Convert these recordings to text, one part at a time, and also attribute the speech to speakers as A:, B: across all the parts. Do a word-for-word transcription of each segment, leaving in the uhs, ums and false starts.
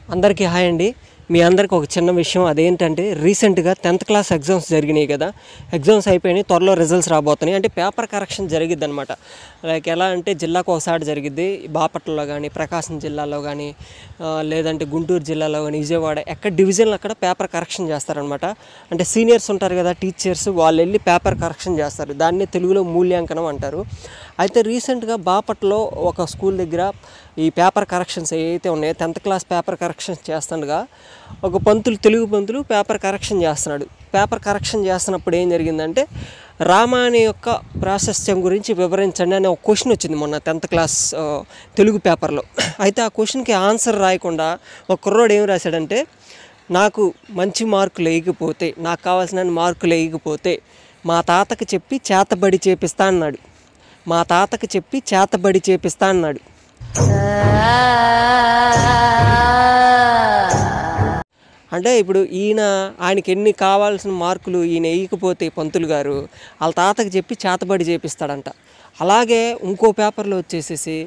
A: అందరికీ హాయ్ అండి. మీ అందరికి ఒక చిన్న విషయం, అదేంటంటే రీసెంట్గా టెన్త్ క్లాస్ ఎగ్జామ్స్ జరిగినాయి కదా. ఎగ్జామ్స్ అయిపోయినాయి, త్వరలో రిజల్ట్స్ రాబోతున్నాయి. అంటే పేపర్ కరెక్షన్ జరిగిద్ది అనమాట. లైక్ ఎలా అంటే జిల్లాకు ఒకసారి జరిగిద్ది, బాపట్లలో కానీ, ప్రకాశం జిల్లాలో కానీ, లేదంటే గుంటూరు జిల్లాలో కానీ, విజయవాడ ఎక్కడ డివిజన్లు అక్కడ పేపర్ కరెక్షన్ చేస్తారనమాట. అంటే సీనియర్స్ ఉంటారు కదా, టీచర్స్, వాళ్ళు వెళ్ళి పేపర్ కరెక్షన్ చేస్తారు. దాన్ని తెలుగులో మూల్యాంకనం అంటారు. అయితే రీసెంట్గా బాపట్లో ఒక స్కూల్ దగ్గర ఈ పేపర్ కరెక్షన్స్ ఏవైతే ఉన్నాయో, టెన్త్ క్లాస్ పేపర్ కరెక్షన్స్ చేస్తుండగా ఒక పంతులు, తెలుగు పంతులు పేపర్ కరెక్షన్ చేస్తున్నాడు. పేపర్ కరెక్షన్ చేస్తున్నప్పుడు ఏం జరిగిందంటే, రామాయణ యొక్క ప్రాశస్త్యం గురించి వివరించండి అనే ఒక క్వశ్చన్ వచ్చింది మొన్న టెన్త్ క్లాస్ తెలుగు పేపర్లో. అయితే ఆ క్వశ్చన్కి ఆన్సర్ రాయకుండా ఒక కుర్రోడు ఏం రాశాడంటే, నాకు మంచి మార్కులు వేయకపోతే, నాకు కావాల్సిన మార్కులు వేయకపోతే మా తాతకి చెప్పి చేతబడి చేపిస్తా అన్నాడు. మా తాతకి చెప్పి చేతబడి చేపిస్తా అన్నాడు. అంటే ఇప్పుడు ఈయన ఆయనకి ఎన్ని కావాల్సిన మార్కులు ఈయన వేయకపోతే పంతులు గారు వాళ్ళ తాతకి చెప్పి చేతబడి చేపిస్తాడంట. అలాగే ఇంకో పేపర్లో వచ్చేసేసి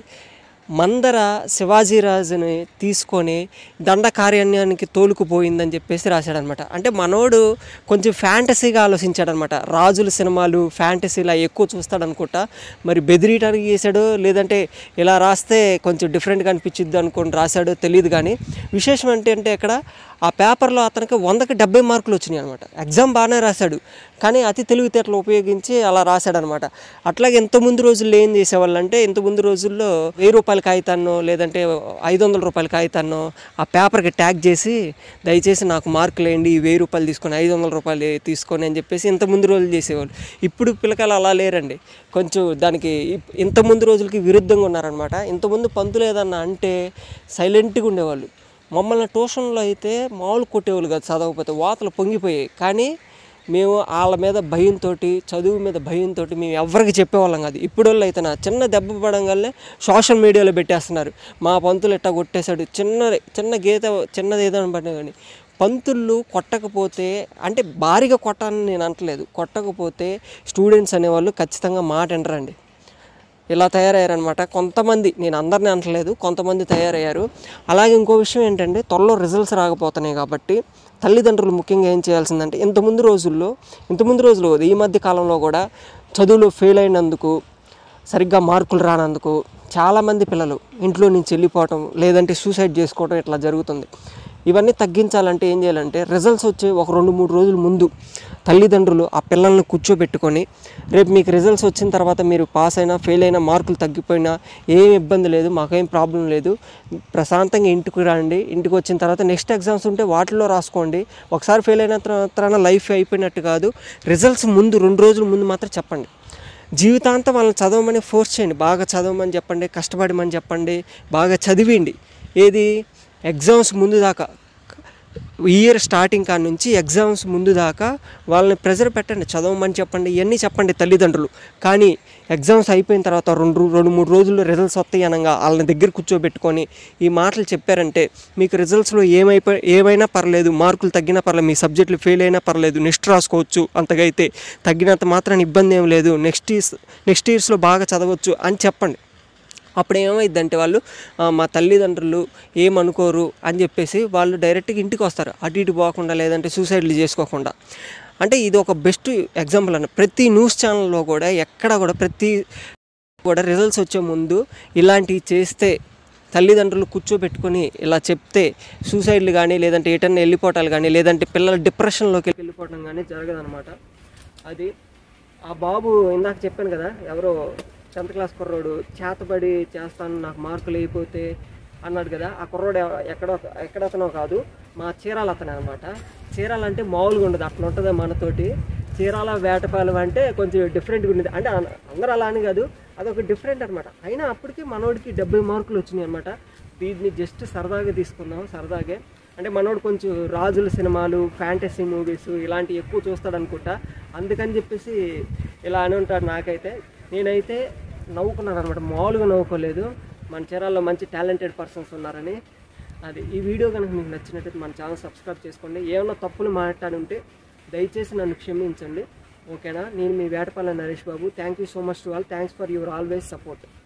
A: మందర శివాజీరాజుని తీసుకొని దండకారణ్యానికి తోలుకుపోయిందని చెప్పేసి రాశాడనమాట. అంటే మనోడు కొంచెం ఫ్యాంటసీగా ఆలోచించాడనమాట. రాజుల సినిమాలు ఫ్యాంటసీలా ఎక్కువ చూస్తాడనుకుంటా. మరి బెదిరియటానికి చేశాడో లేదంటే ఇలా రాస్తే కొంచెం డిఫరెంట్గా అనిపించిద్ది అనుకోని రాశాడో తెలియదు. కానీ విశేషం ఏంటంటే ఇక్కడ ఆ పేపర్లో అతనికి వందకి డెబ్బై మార్కులు వచ్చినాయి అనమాట. ఎగ్జామ్ బాగానే రాశాడు, కానీ అతి తెలివితేటలు ఉపయోగించి అలా రాశాడనమాట. అట్లాగే ఇంతకుముందు రోజుల్లో ఏం చేసేవాళ్ళు అంటే, ఇంతకుముందు రోజుల్లో వెయ్యి రూపాయల కాగితాన్నో లేదంటే ఐదు వందల రూపాయల కాగితాన్నో ఆ పేపర్కి ట్యాగ్ చేసి, దయచేసి నాకు మార్కులు వేయండి, వెయ్యి రూపాయలు తీసుకొని ఐదు వందల రూపాయలు తీసుకొని అని చెప్పేసి ఇంతకుముందు రోజులు చేసేవాళ్ళు. ఇప్పుడు పిల్లకాయలు అలా లేరండి, కొంచెం దానికి ఇంతకుముందు రోజులకి విరుద్ధంగా ఉన్నారనమాట. ఇంతకుముందు పంతులు ఏదన్నా అంటే సైలెంట్గా ఉండేవాళ్ళు. మమ్మల్ని ట్యూషన్లో అయితే మామూలు కొట్టేవాళ్ళు కాదు, చదవకపోతే వాతలు పొంగిపోయాయి. కానీ మేము వాళ్ళ మీద భయంతో, చదువు మీద భయంతో మేము ఎవరికి చెప్పేవాళ్ళం కాదు. ఇప్పుడు వాళ్ళు అయితే నా చిన్న దెబ్బ పడంగానే సోషల్ మీడియాలో పెట్టేస్తున్నారు, మా పంతులు ఎట్టా కొట్టేశాడు, చిన్న చిన్న గీత చిన్నది ఏదైనా పడినా కానీ. పంతుళ్ళు కొట్టకపోతే, అంటే భారీగా కొట్టాలని నేను అంటలేదు, కొట్టకపోతే స్టూడెంట్స్ అనేవాళ్ళు ఖచ్చితంగా మాట వినరండి. ఇలా తయారయ్యారనమాట కొంతమంది, నేను అందరినీ అంటలేదు, కొంతమంది తయారయ్యారు. అలాగే ఇంకో విషయం ఏంటంటే, త్వరలో రిజల్ట్స్ రాకపోతున్నాయి కాబట్టి తల్లిదండ్రులు ముఖ్యంగా ఏం చేయాల్సిందంటే, ఇంతకుముందు రోజుల్లో ఇంతకుముందు రోజులు ఈ మధ్య కాలంలో కూడా చదువులో ఫెయిల్ అయినందుకు, సరిగ్గా మార్కులు రానందుకు చాలామంది పిల్లలు ఇంట్లో నుంచి వెళ్ళిపోవటం లేదంటే సూసైడ్ చేసుకోవటం ఇట్లా జరుగుతుంది. ఇవన్నీ తగ్గించాలంటే ఏం చేయాలంటే, రిజల్ట్స్ వచ్చే ఒక రెండు మూడు రోజుల ముందు తల్లిదండ్రులు ఆ పిల్లల్ని కూర్చోబెట్టుకొని, రేపు మీకు రిజల్ట్స్ వచ్చిన తర్వాత మీరు పాస్ అయినా ఫెయిల్ అయినా మార్కులు తగ్గిపోయినా ఏం ఇబ్బంది లేదు, మాకేం ప్రాబ్లం లేదు, ప్రశాంతంగా ఇంటికి రండి, ఇంటికి వచ్చిన తర్వాత నెక్స్ట్ ఎగ్జామ్స్ ఉంటే వాటిల్లో రాసుకోండి, ఒకసారి ఫెయిల్ అయిన తర్వాత లైఫ్ అయిపోయినట్టు కాదు, రిజల్ట్స్ ముందు రెండు రోజుల ముందు మాత్రం చెప్పండి. జీవితాంతం వాళ్ళని చదవమని ఫోర్స్ చేయండి, బాగా చదవమని చెప్పండి, కష్టపడమని చెప్పండి, బాగా చదివేయండి. ఏది ఎగ్జామ్స్ ముందు దాకా, ఇయర్ స్టార్టింగ్ కాడ నుంచి ఎగ్జామ్స్ ముందు దాకా వాళ్ళని ప్రెజర్ పెట్టండి, చదవమని చెప్పండి, ఇవన్నీ చెప్పండి తల్లిదండ్రులు. కానీ ఎగ్జామ్స్ అయిపోయిన తర్వాత రెండు రెండు మూడు రోజుల్లో రిజల్ట్స్ వస్తాయి అనగా వాళ్ళని దగ్గర కూర్చోబెట్టుకొని ఈ మాటలు చెప్పారంటే, మీకు రిజల్ట్స్లో ఏమైపోయి ఏమైనా పర్లేదు, మార్కులు తగ్గినా పర్లేదు, మీ సబ్జెక్టులు ఫెయిల్ అయినా పర్లేదు, నెక్స్ట్ రాసుకోవచ్చు, అంతగైతే తగ్గినంత మాత్రం ఇబ్బంది ఏం లేదు, నెక్స్ట్ ఇయర్స్ నెక్స్ట్ ఇయర్స్లో బాగా చదవచ్చు అని చెప్పండి. అప్పుడు ఏమైందంటే, వాళ్ళు మా తల్లిదండ్రులు ఏమనుకోరు అని చెప్పేసి వాళ్ళు డైరెక్ట్గా ఇంటికి వస్తారు, అటు ఇటు పోకుండా లేదంటే సూసైడ్లు చేసుకోకుండా. అంటే ఇది ఒక బెస్ట్ ఎగ్జాంపుల్ అన్న. ప్రతి న్యూస్ ఛానల్లో కూడా ఎక్కడ కూడా ప్రతి కూడా రిజల్ట్స్ వచ్చే ముందు ఇలాంటివి చేస్తే, తల్లిదండ్రులు కూర్చోబెట్టుకొని ఇలా చెప్తే సూసైడ్లు కానీ లేదంటే ఎటన్నా వెళ్ళిపోవటాలు కానీ లేదంటే పిల్లలు డిప్రెషన్లోకి వెళ్ళిపోవటం కానీ జరగదనమాట. అది ఆ బాబు ఇందాక చెప్పాను కదా, ఎవరో టెన్త్ క్లాస్ కుర్రోడు చేతబడి చేస్తాను నాకు మార్కులు అయిపోతే అన్నాడు కదా. ఆ కుర్రోడు ఎక్కడో ఎక్కడతనో కాదు, మా చీరాల అతనే అనమాట. చీరాల అంటే మామూలుగా ఉండదు, అట్లా ఉంటుంది మనతోటి. చీరాల వేటపాలెం అంటే కొంచెం డిఫరెంట్గా ఉండేది, అంటే అందరూ అలా అని కాదు, అదొక డిఫరెంట్ అనమాట. అయినా అప్పటికి మనోడికి డెబ్బై మార్కులు వచ్చినాయి అనమాట. వీటిని జస్ట్ సరదాగా తీసుకుందాం, సరదాగే. అంటే మనోడు కొంచెం రాజుల సినిమాలు, ఫ్యాంటసీ మూవీస్ ఇలాంటివి ఎక్కువ చూస్తాడు అనుకుంటా, అందుకని చెప్పేసి ఇలా అని ఉంటాడు. నాకైతే నేనైతే నవ్వుకున్నాను అనమాట, మామూలుగా నవ్వుకోలేదు. మన చీరాల్లో మంచి టాలెంటెడ్ పర్సన్స్ ఉన్నారని. అది ఈ వీడియో కనుక మీకు నచ్చినట్టయితే మన ఛానల్ సబ్స్క్రైబ్ చేసుకోండి. ఏమన్నా తప్పులు మాట్లాడి ఉంటే దయచేసి నన్ను క్షమించండి, ఓకేనా. నేను మీ Vetapalli Naresh Babu. Thank you so much to all. Thanks for your always support.